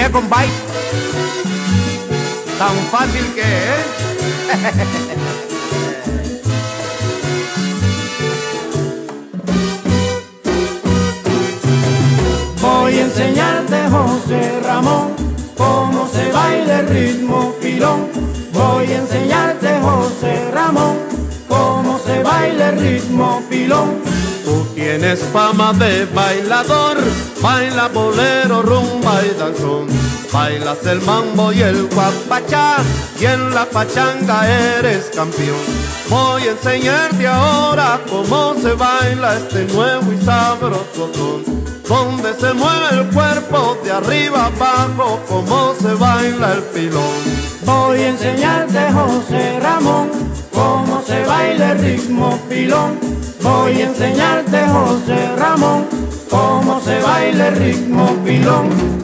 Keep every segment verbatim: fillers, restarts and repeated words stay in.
Mira, compadre, tan fácil que es. Voy a enseñarte, José Ramón, cómo se baila el ritmo pilón. Voy a enseñarte, José Ramón, cómo se baila el ritmo pilón. Tú tienes fama de bailador, baila bolero, rumba y danzón. Bailas el mambo y el guapachá, y en la pachanga eres campeón. Voy a enseñarte ahora cómo se baila este nuevo y sabroso son, donde se mueve el cuerpo de arriba abajo, cómo se baila el pilón. Voy a enseñarte, José Ramón, cómo se baila el ritmo pilón. Voy a enseñarte, José Ramón, cómo se baila el ritmo pilón.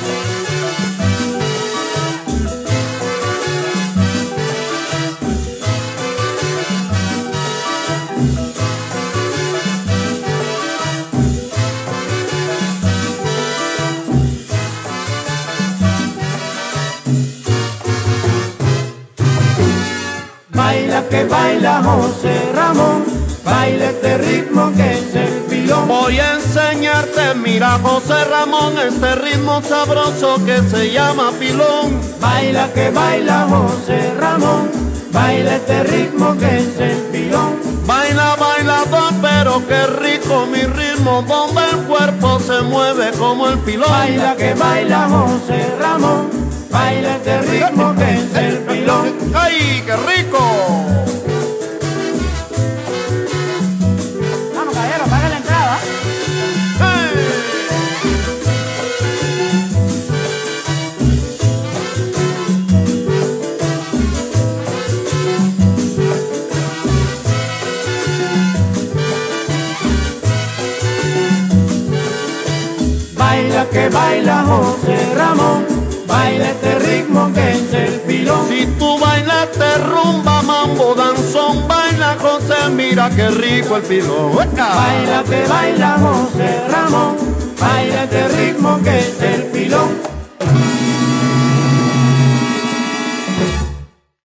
Baila que baila José Ramón, baila este ritmo que es el pilón. Voy a enseñarte, mira José Ramón, este ritmo sabroso que se llama pilón. Baila que baila José Ramón, baila este ritmo que es el pilón. Baila, bailador, pero qué rico mi ritmo, donde el cuerpo se mueve como el pilón. Baila que baila José Ramón, baila este ritmo que es el pilón. ¡Ay, qué rico! Vamos, caballero, pague la entrada. Baila que baila José Ramón, baila este ritmo que es el pilón. Si tú bailaste rumba, mambo, danzón, baila José, mira qué rico el pilón. Baila que baila José Ramón, baila este ritmo que es el pilón.